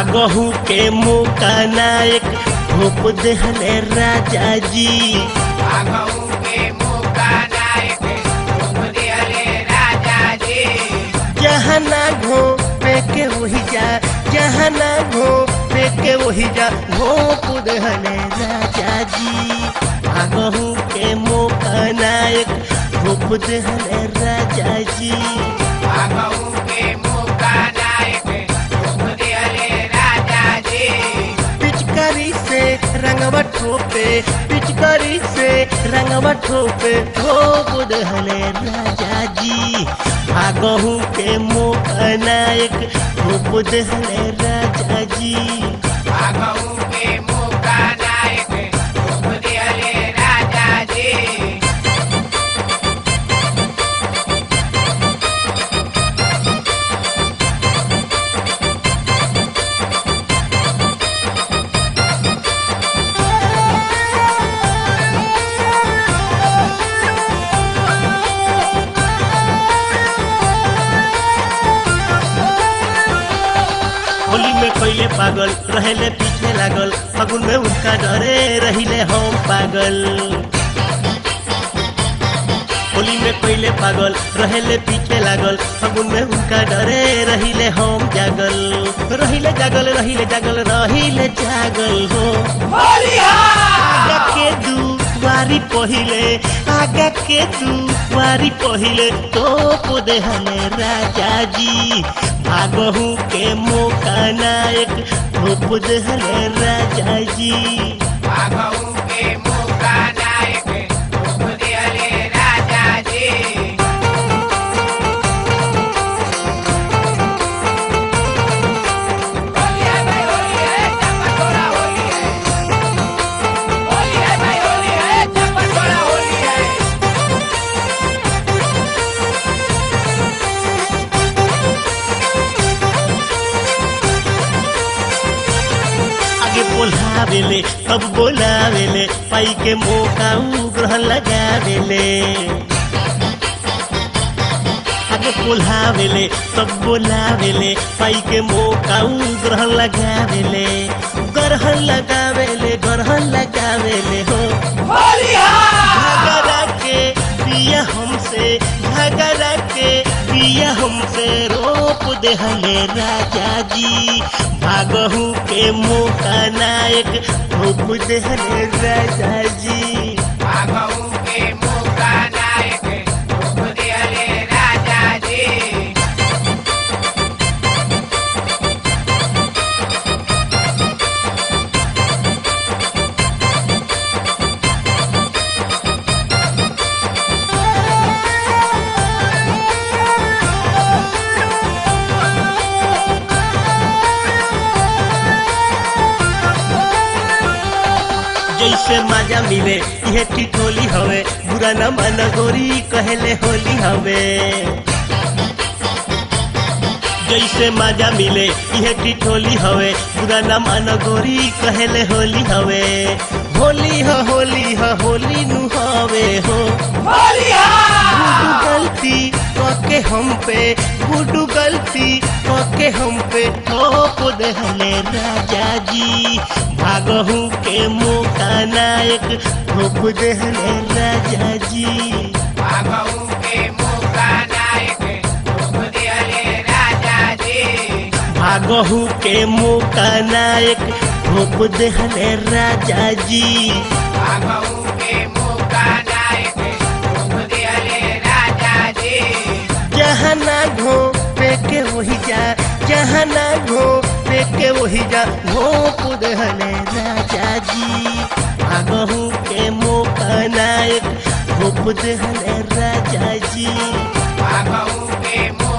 भागहू के मौका नायक भोप देहले राजा जी। भागहू के मौका नायक भोप देहले राजा जी। जहाँ ना घो पे वही जा, जहाँ ना घो पे वही जा भोप देहले राजा जी। भागहू के मौका नायक भोप देहले राजा जी। भागहू के मौका नायक भोप देहले राजा जी। पिचकारी से रंगवा ठोपे, पिचकारी से रंगवा ठोपे भोप देहले राजा जी। भागहू के मौका नायक भोप देहले राजा जी। भागहू के मौका नायक भोप देहले राजा जी। होली में कोयले पागल रहेले पीछे लागल, फगुन में उनका डरे रहिले हम पागल। होली में कोयले पागल रहेले पीछे लागल, फगुन में उनका डरे रहिले हम जागल। रहिले जागल रहिले जागल रहिले जागल हो। आगा के दुआरी पहिले, आगा के दुआरी पहिले तोप देहले राजा जी। भागहू के मौका नायक भोप देहले राजा जी। भागहू के मौका नायक भोप देहले राजा जी। होली है भाई होली है, चप्पा छोड़ा होली है। होली है भाई होली है, चप्पा छोड़ा होली है। आगे बोलावेले तब बोलावेले, पाई के मौका ग्रहण लगावेले। आगे बोलावेले तब बोलावेले, पाई के मौका ग्रहण लगावेले। ग्रहण लगावेले ग्रहण लगावेले हो। झगड़ा के पिया हमसे, झगड़ा के पिया हमसे रोप देहले राजा जी। भागहू के मौका नायक भोप देहले राजा जी। भागहू के मौका नायक भोप देहले राजा जी। जैसे मजा मिले यह टिटोली हवे, बुरा न मन गोरी कहले होली हवे। जैसे मजा मिले यह टिटोली हवे, बुरा न मन गोरी कहले होली हवे। होली हो होली हो होली नु हवे हो। गुडू गलती के हम पे, गुडू गलती के हम पे ठोप देहले राजा जी। भागहू के मौका नायक भोप देहले राजा जी। भागहू के मौका नायक भोप देहले राजा जी। भागहू के मौका नायक भोप देहले राजा जी। भागहू के मौका नायक भोप देहले राजा जी। जहाँ ना घो पे वही जा, जहाँ ना घो पे वही जा भोप देहले राजा जी। भागहू के मौका नायक भोप देहले राजा जी। भागहू के मौका